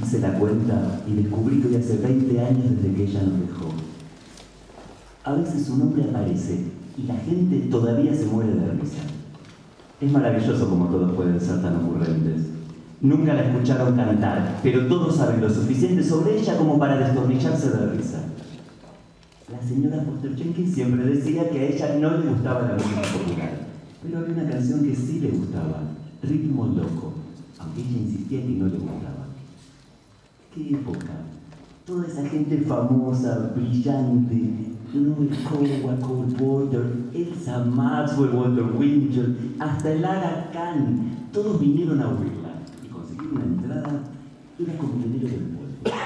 hice la cuenta y descubrí que hoy hace 20 años desde que ella nos dejó. A veces su nombre aparece y la gente todavía se muere de risa. Es maravilloso como todos pueden ser tan ocurrentes. Nunca la escucharon cantar, pero todos saben lo suficiente sobre ella como para destornillarse de risa. La señora Foster Jenkins siempre decía que a ella no le gustaba la música popular, pero había una canción que sí le gustaba, Ritmo Loco, aunque ella insistía que no le gustaba. ¡Qué época! Toda esa gente famosa, brillante, Noel Coward, Cole Porter, Elsa Maxwell, Walter Winchell, hasta el Ara Khan, todos vinieron a oírla y conseguir una entrada era como dinero del pueblo.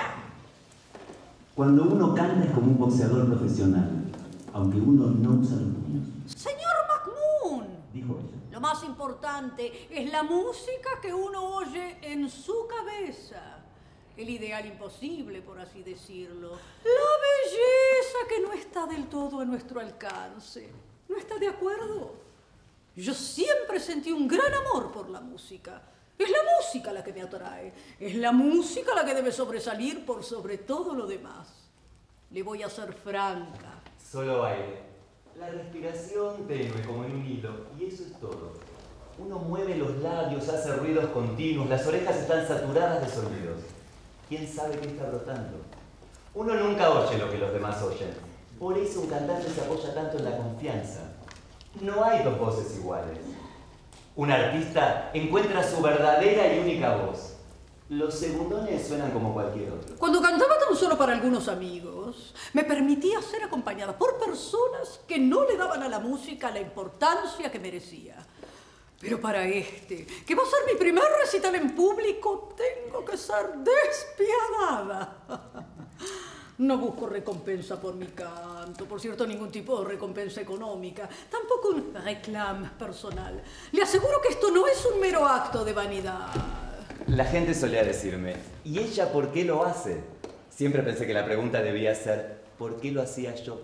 Cuando uno canta es como un boxeador profesional, aunque uno no usa los puños. Señor McMoon, Dijo ella. lo más importante es la música que uno oye en su cabeza. El ideal imposible, por así decirlo. La belleza que no está del todo a nuestro alcance. ¿No está de acuerdo? Yo siempre sentí un gran amor por la música. Es la música la que me atrae. Es la música la que debe sobresalir por sobre todo lo demás. Le voy a ser franca. Solo aire. La respiración tenue como en un hilo, y eso es todo. Uno mueve los labios, hace ruidos continuos, las orejas están saturadas de sonidos. ¿Quién sabe qué está brotando? Uno nunca oye lo que los demás oyen. Por eso un cantante se apoya tanto en la confianza. No hay dos voces iguales. Un artista encuentra su verdadera y única voz. Los segundones suenan como cualquier otro. Cuando cantaba tan solo para algunos amigos, me permitía ser acompañada por personas que no le daban a la música la importancia que merecía. Pero para este, que va a ser mi primer recital en público, tengo que ser despiadada. No busco recompensa por mi canto, por cierto, ningún tipo de recompensa económica, tampoco un réclame personal. Le aseguro que esto no es un mero acto de vanidad. La gente solía decirme, ¿y ella por qué lo hace? Siempre pensé que la pregunta debía ser, ¿por qué lo hacía yo?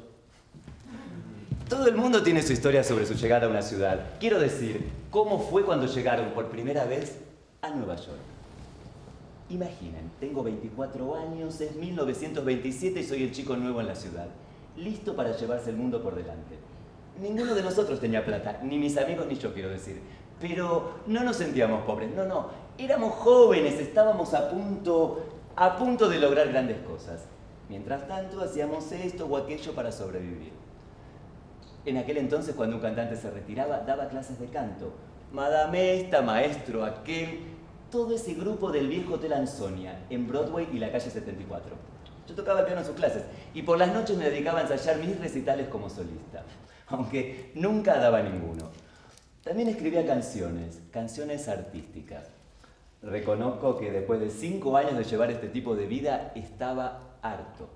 Todo el mundo tiene su historia sobre su llegada a una ciudad. Quiero decir, ¿cómo fue cuando llegaron por primera vez a Nueva York? Imaginen, tengo 24 años, es 1927 y soy el chico nuevo en la ciudad, listo para llevarse el mundo por delante. Ninguno de nosotros tenía plata, ni mis amigos ni yo, quiero decir. Pero no nos sentíamos pobres, no. Éramos jóvenes, estábamos a punto de lograr grandes cosas. Mientras tanto, hacíamos esto o aquello para sobrevivir. En aquel entonces, cuando un cantante se retiraba, daba clases de canto. Madame esta, maestro aquel, todo ese grupo del viejo Hotel Ansonia, en Broadway y la calle 74. Yo tocaba el piano en sus clases y por las noches me dedicaba a ensayar mis recitales como solista, aunque nunca daba ninguno. También escribía canciones artísticas. Reconozco que después de 5 años de llevar este tipo de vida, estaba harto.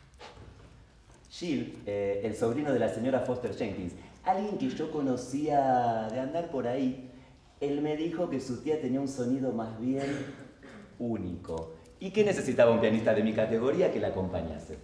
Gilles, el sobrino de la señora Foster Jenkins, alguien que yo conocía de andar por ahí, él me dijo que su tía tenía un sonido más bien único y que necesitaba un pianista de mi categoría que la acompañase.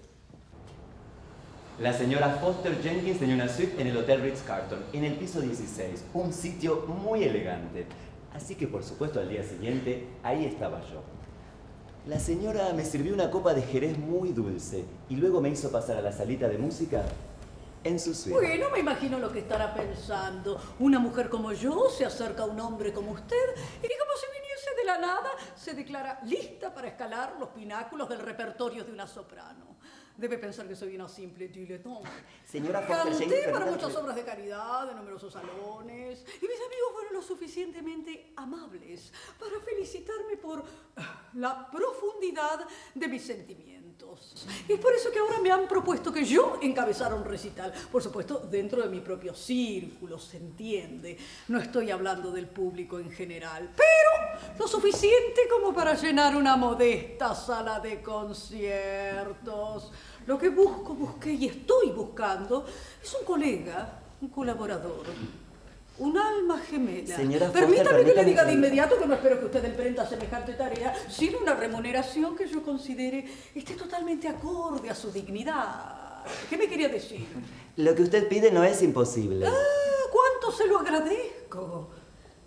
La señora Foster Jenkins tenía una suite en el Hotel Ritz-Carlton, en el piso 16, un sitio muy elegante. Así que, por supuesto, al día siguiente, ahí estaba yo. La señora me sirvió una copa de jerez muy dulce y luego me hizo pasar a la salita de música en su suite. Bueno, me imagino lo que estará pensando. Una mujer como yo se acerca a un hombre como usted y como si viniese de la nada, se declara lista para escalar los pináculos del repertorio de una soprano. Debe pensar que soy una simple dilettante. Señora Foster Canté Jenkins, para muchas obras de caridad, de numerosos salones, y mis amigos fueron lo suficientemente amables para felicitarme por la profundidad de mis sentimientos. Y es por eso que ahora me han propuesto que yo encabezara un recital. Por supuesto, dentro de mi propio círculo, se entiende. No estoy hablando del público en general, pero lo suficiente como para llenar una modesta sala de conciertos. Lo que busqué y estoy buscando es un colega, un colaborador, un alma gemela. Señora Foster, Permítame que le diga de inmediato que no espero que usted emprenda semejante tarea sin una remuneración que yo considere esté totalmente acorde a su dignidad. ¿Qué me quería decir? Lo que usted pide no es imposible. ¡Ah! ¡Cuánto se lo agradezco!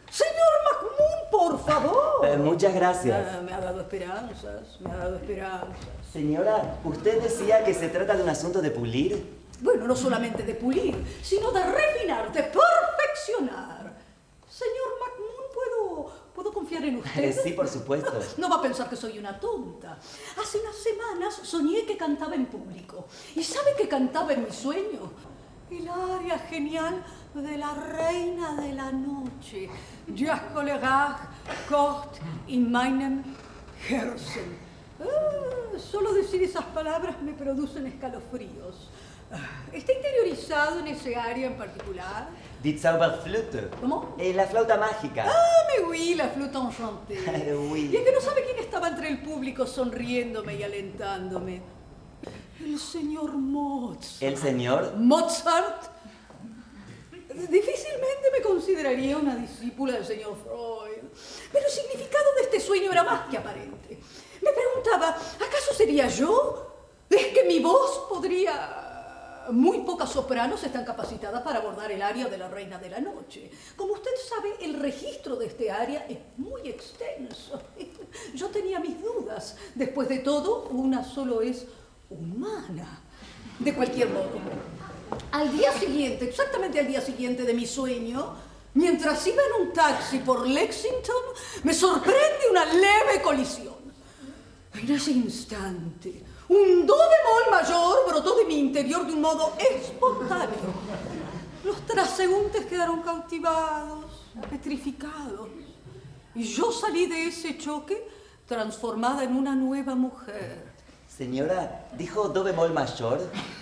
Señor McMoon, por favor. Muchas gracias. Me ha dado esperanzas, me ha dado esperanzas. Señora, ¿usted decía que se trata de un asunto de pulir? Bueno, no solamente de pulir, sino de refinar, de perfeccionar. Señor McMoon, ¿puedo confiar en usted? Sí, por supuesto. No va a pensar que soy una tonta. Hace unas semanas soñé que cantaba en público. ¿Y sabe qué cantaba en mi sueño? El aria genial de la reina de la noche. Ja Colerac, Kort in meinem Herzen. Solo decir esas palabras me producen escalofríos. ¿Está interiorizado en ese área en particular? Die Zauberflöte. ¿Cómo? La flauta mágica. Mais oui, la flûte enchantée. Oui. Y es que no sabe quién estaba entre el público sonriéndome y alentándome. El señor Mozart. ¿El señor? Mozart. Difícilmente me consideraría una discípula del señor Freud. Pero el significado de este sueño era más que aparente. Me preguntaba, ¿acaso sería yo? ¿Es que mi voz podría...? Muy pocas sopranos están capacitadas para abordar el aria de la reina de la noche. Como usted sabe, el registro de este aria es muy extenso. Yo tenía mis dudas. Después de todo, una solo es humana. De cualquier modo, al día siguiente, exactamente al día siguiente de mi sueño, mientras iba en un taxi por Lexington, me sorprende una leve colisión. En ese instante, un do bemol mayor brotó de mi interior de un modo espontáneo. Los transeúntes quedaron cautivados, petrificados. Y yo salí de ese choque transformada en una nueva mujer. Señora, ¿dijo do bemol mayor?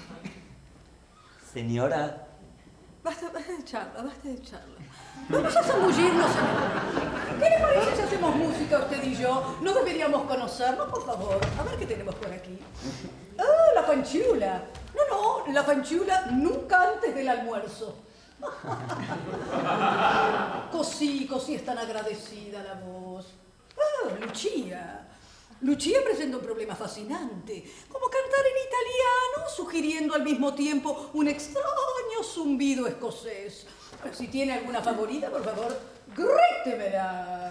Señora. Basta de charla, basta de charla. Vamos a zambullirnos en el... ¿Qué le parece si hacemos música usted y yo? ¿No deberíamos conocernos, por favor? A ver qué tenemos por aquí. ¡Ah, la fanchula! No, la fanchula nunca antes del almuerzo. Così es tan agradecida la voz. ¡Ah, Lucia! Lucia presenta un problema fascinante, como cantar en italiano, sugiriendo al mismo tiempo un extraño zumbido escocés. Si tiene alguna favorita, por favor, grítemela.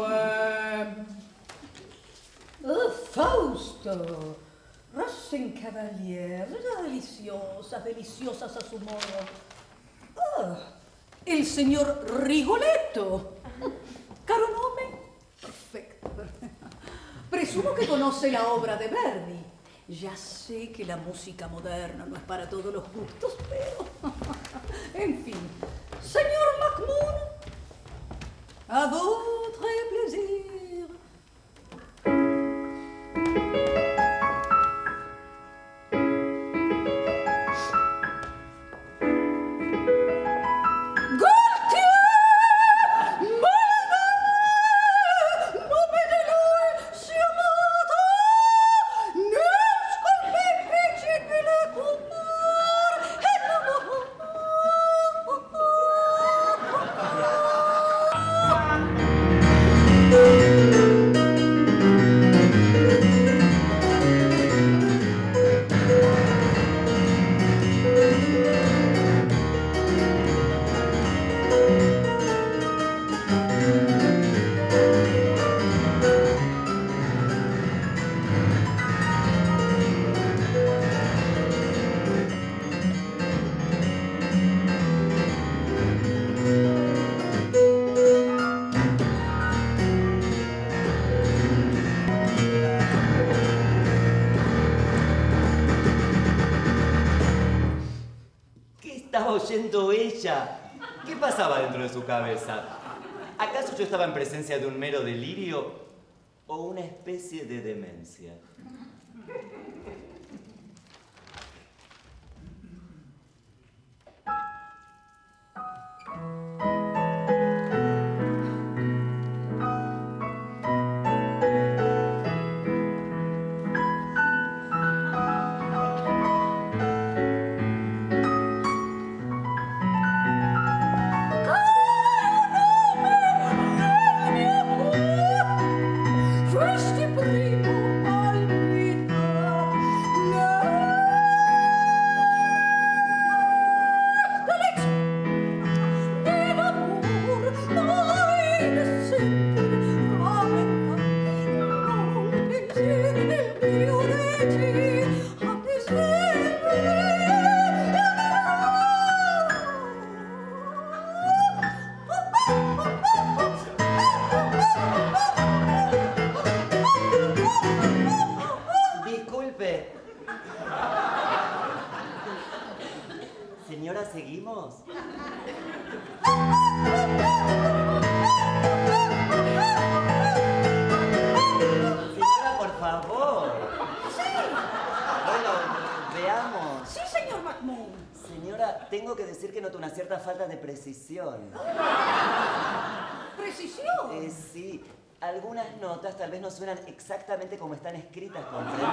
Fausto, Rosenkavalier, deliciosas a su modo. El señor Rigoletto. Caro nome? Perfecto. Presumo que conoce la obra de Verdi. Ya sé que la música moderna no es para todos los gustos, pero... En fin, señor McMoon, à votre plaisir. Oyendo ella. ¿Qué pasaba dentro de su cabeza? ¿Acaso yo estaba en presencia de un mero delirio o una especie de demencia? falta de precisión. ¿Precisión? Sí, algunas notas tal vez no suenan exactamente como están escritas, ¿comprende?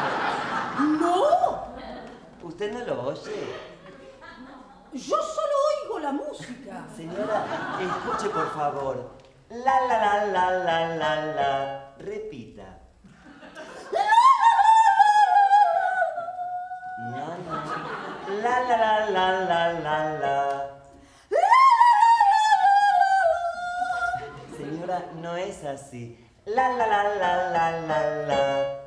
¡No! ¿Usted no lo oye? Yo solo oigo la música. Señora, escuche por favor. La la la la la la la. Repita. No, no. La la la la la la la. Señora, no es así. La la la la la la la.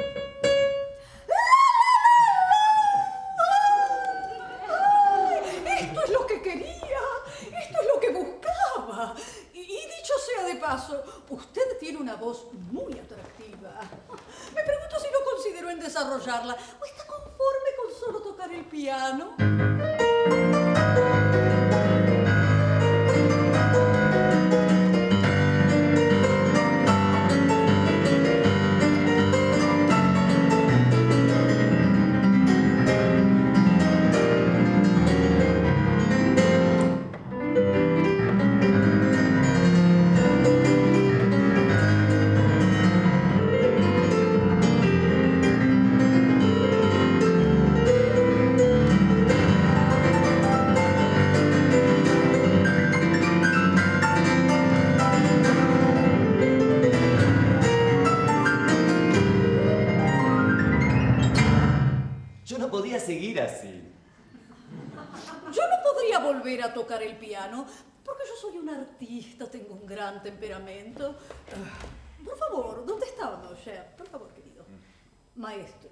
Esto es lo que quería, esto es lo que buscaba. Y dicho sea de paso, usted tiene una voz muy atractiva. Me pregunto si no consideró en desarrollarla o está conforme con solo tocar el piano. Seguir así. Yo no podría volver a tocar el piano porque yo soy un artista, tengo un gran temperamento. Por favor, ¿dónde estábamos, chef? Por favor, querido. Maestro.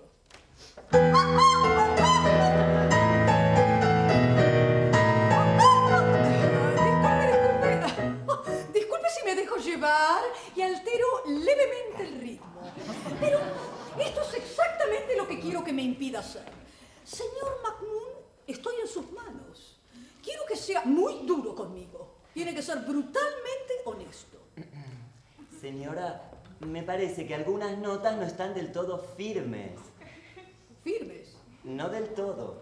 Disculpe si me dejo llevar y altero levemente el ritmo. Pero esto es exactamente lo que quiero que me impida hacer. Señor McMoon, estoy en sus manos. Quiero que sea muy duro conmigo. Tiene que ser brutalmente honesto. Señora, me parece que algunas notas no están del todo firmes. ¿Firmes? No del todo.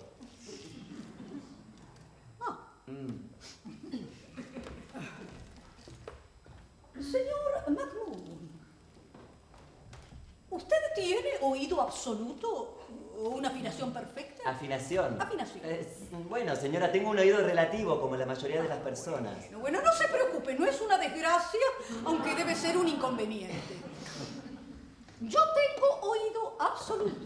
Señor McMoon, ¿usted tiene oído absoluto o una afinación perfecta? ¿Afinación? Afinación. Bueno, señora, tengo un oído relativo, como la mayoría de las personas. Bueno, no se preocupe, no es una desgracia, aunque debe ser un inconveniente. Yo tengo oído absoluto.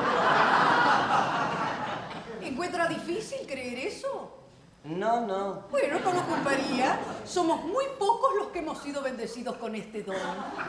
¿Encuentra difícil creer eso? No, no. Bueno, no lo culparía. Somos muy pocos los que hemos sido bendecidos con este don.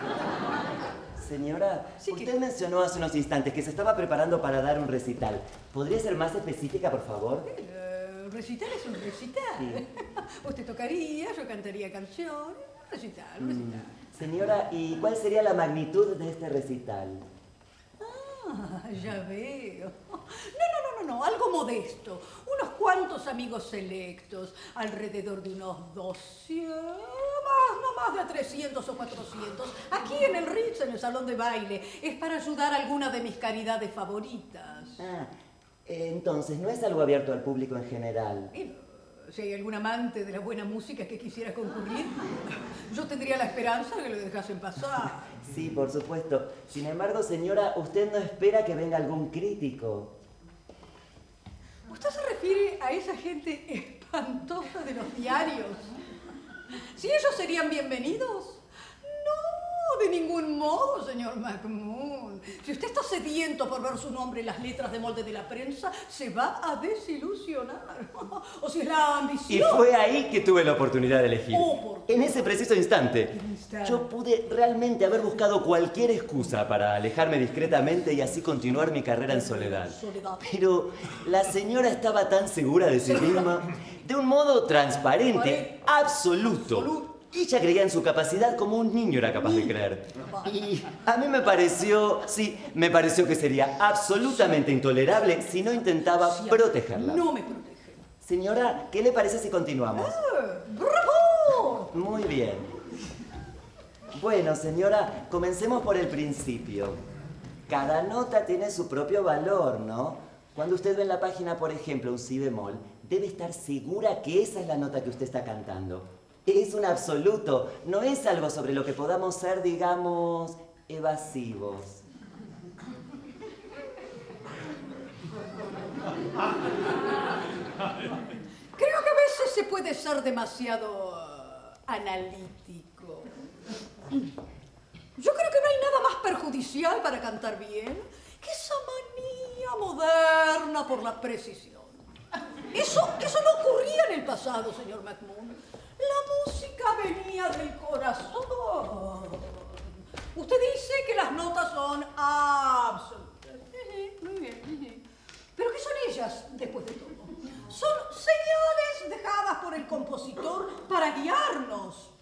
Señora, Sí, usted mencionó hace unos instantes que se estaba preparando para dar un recital. ¿Podría ser más específica, por favor? El recital es un recital. Sí. Usted tocaría, yo cantaría canciones. Un recital, un recital. Señora, ¿y cuál sería la magnitud de este recital? Ah, ya veo. No, algo modesto. Unos cuantos amigos selectos, alrededor de unos 200, no más de 300 o 400. Aquí en el Ritz, en el salón de baile, es para ayudar a alguna de mis caridades favoritas. Entonces, ¿no es algo abierto al público en general? Si hay algún amante de la buena música que quisiera concurrir, yo tendría la esperanza de que lo dejasen pasar. Sí, por supuesto. Sin embargo, señora, ¿usted no espera que venga algún crítico? ¿Usted se refiere a esa gente espantosa de los diarios? ¿Si ellos serían bienvenidos? No, de ningún modo, señor McMoon. Si usted está sediento por ver su nombre en las letras de molde de la prensa, se va a desilusionar. O si es la ambición. Y fue ahí que tuve la oportunidad de elegir. En ese preciso instante. Yo pude realmente haber buscado cualquier excusa para alejarme discretamente y así continuar mi carrera en soledad. Pero la señora estaba tan segura de sí misma, de un modo transparente, absoluto. Ella creía en su capacidad como un niño era capaz de creer. Y a mí me pareció que sería absolutamente intolerable si no intentaba protegerla. No me protege. Señora, ¿qué le parece si continuamos? ¡Bravo! Muy bien. Bueno, señora, comencemos por el principio. Cada nota tiene su propio valor, ¿no? Cuando usted ve en la página, por ejemplo, un si bemol, debe estar segura que esa es la nota que usted está cantando. Es un absoluto, no es algo sobre lo que podamos ser, digamos, evasivos. Creo que a veces se puede ser demasiado analítico. Yo creo que no hay nada más perjudicial para cantar bien que esa manía moderna por la precisión. Eso no ocurría en el pasado, señor McMoon. La música venía del corazón. Usted dice que las notas son absolutas. Muy bien. ¿Pero qué son ellas, después de todo? Son señales dejadas por el compositor para guiarnos.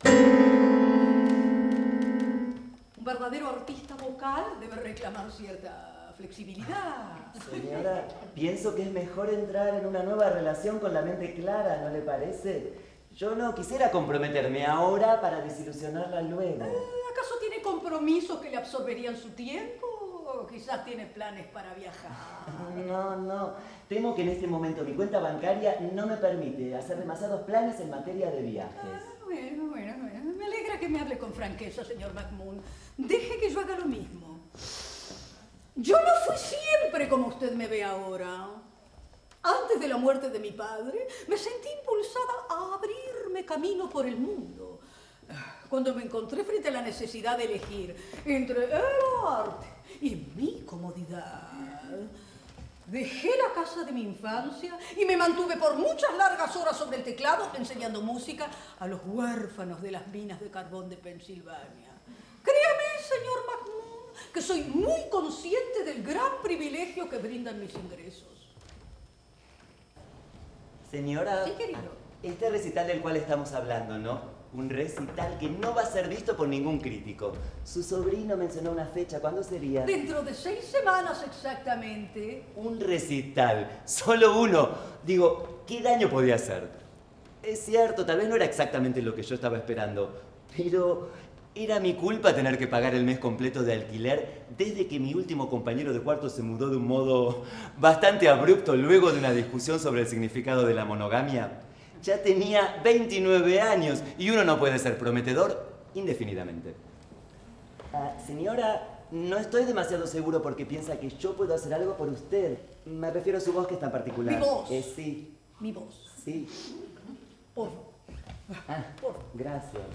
Un verdadero artista vocal debe reclamar cierta flexibilidad. Señora, pienso que es mejor entrar en una nueva relación con la mente clara, ¿no le parece? Yo no quisiera comprometerme ahora para desilusionarla luego. ¿Acaso tiene compromisos que le absorberían su tiempo? O quizás tiene planes para viajar. No. Temo que en este momento mi cuenta bancaria no me permite hacer demasiados planes en materia de viajes. Bueno. Me alegra que me hable con franqueza, señor McMoon. Deje que yo haga lo mismo. Yo no fui siempre como usted me ve ahora. Antes de la muerte de mi padre, me sentí impulsada a abrirme camino por el mundo. Cuando me encontré frente a la necesidad de elegir entre el arte y mi comodidad, dejé la casa de mi infancia y me mantuve por muchas largas horas sobre el teclado enseñando música a los huérfanos de las minas de carbón de Pensilvania. Créame, señor McMoon, que soy muy consciente del gran privilegio que brindan mis ingresos. Señora, Sí, querido. Este recital del cual estamos hablando, ¿no? Un recital que no va a ser visto por ningún crítico. Su sobrino mencionó una fecha, ¿cuándo sería? Dentro de 6 semanas exactamente. Un recital, solo uno. Digo, ¿qué daño podía hacer? Es cierto, tal vez no era exactamente lo que yo estaba esperando, pero era mi culpa tener que pagar el mes completo de alquiler desde que mi último compañero de cuarto se mudó de un modo bastante abrupto luego de una discusión sobre el significado de la monogamia. Ya tenía 29 años y uno no puede ser prometedor indefinidamente. Señora, no estoy demasiado seguro porque piensa que yo puedo hacer algo por usted. Me refiero a su voz que es tan particular. ¿Mi voz? Sí. Mi voz. Sí. Por Gracias.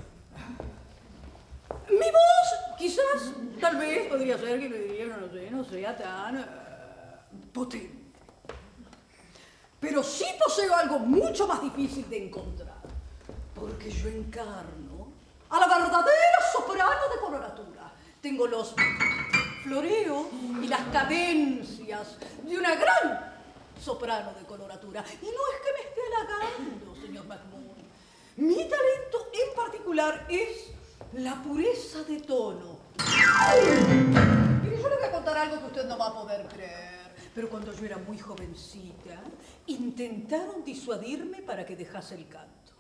Mi voz, quizás, tal vez, podría ser que le diría, no sea tan potente. Pero sí poseo algo mucho más difícil de encontrar, porque yo encarno a la verdadera soprano de coloratura. Tengo los floreos y las cadencias de una gran soprano de coloratura. Y no es que me esté halagando, señor McMoon. Mi talento en particular es la pureza de tono. Mire, yo le voy a contar algo que usted no va a poder creer. Pero cuando yo era muy jovencita, intentaron disuadirme para que dejase el canto.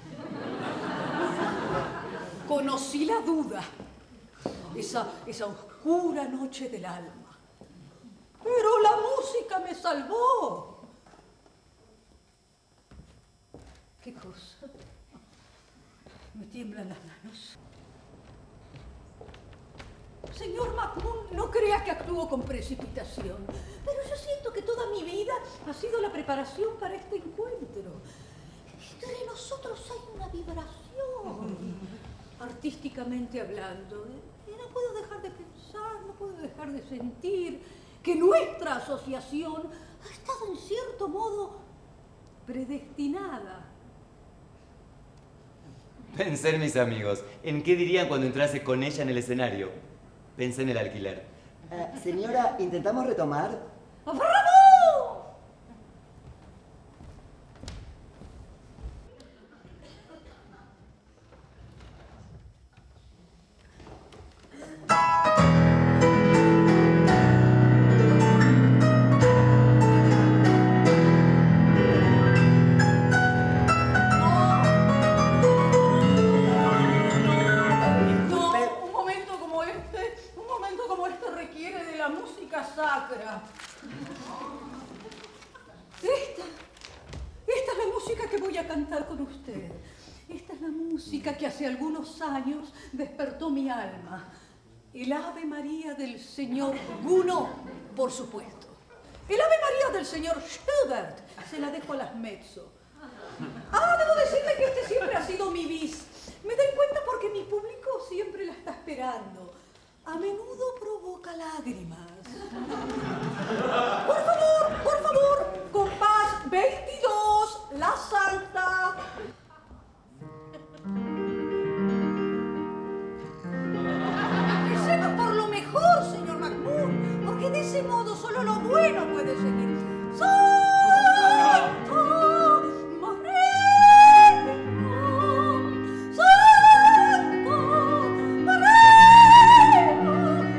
Conocí la duda, esa oscura noche del alma. Pero la música me salvó. ¿Qué cosa? Me tiemblan las manos. Señor McMoon, no crea que actúo con precipitación, pero yo siento que toda mi vida ha sido la preparación para este encuentro. Entre nosotros hay una vibración, artísticamente hablando. Y no puedo dejar de pensar, no puedo dejar de sentir que nuestra asociación ha estado en cierto modo predestinada. Pensé en mis amigos. ¿En qué dirían cuando entrase con ella en el escenario? Pensé en el alquiler. Señora, ¿intentamos retomar? ¡Bravo! Un momento como este requiere de la música sacra. música que hace algunos años despertó mi alma. El Ave María del señor Gounod, por supuesto. El Ave María del señor Schubert, se la dejo a las mezzo. Debo decirle que este siempre ha sido mi bis. Me doy cuenta porque mi público siempre la está esperando. A menudo provoca lágrimas. Por favor, compás 22, la Santa. Empecemos por lo mejor, señor Mahmoud, porque de ese modo solo lo bueno puede seguir. Santo, moreno, santo, moreno,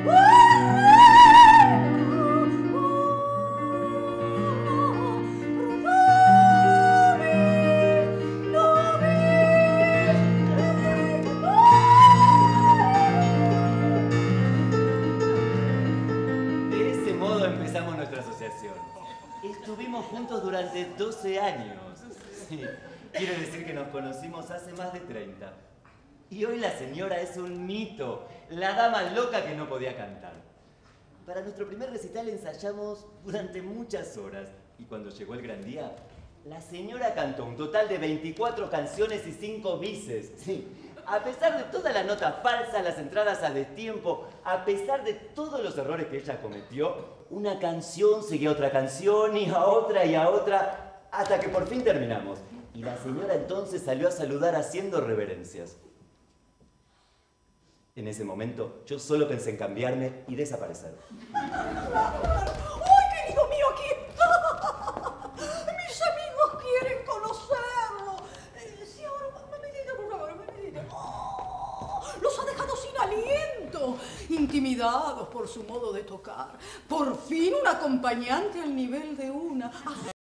De ese modo empezamos nuestra asociación. Estuvimos juntos durante 12 años. Sí, quiero decir que nos conocimos hace más de 30. Y hoy la señora es un mito, la dama loca que no podía cantar. Para nuestro primer recital ensayamos durante muchas horas. Y cuando llegó el gran día, la señora cantó un total de 24 canciones y 5 bises. Sí. A pesar de todas las notas falsas, las entradas a destiempo, a pesar de todos los errores que ella cometió, una canción seguía a otra canción y a otra, hasta que por fin terminamos. Y la señora entonces salió a saludar haciendo reverencias. En ese momento, yo solo pensé en cambiarme y desaparecer. ¡Ay, querido mío, aquí está! Mis amigos quieren conocerlo. Sí, ahora, mamadita, por favor, mamadita. Los ha dejado sin aliento, intimidados por su modo de tocar. Por fin un acompañante al nivel de una.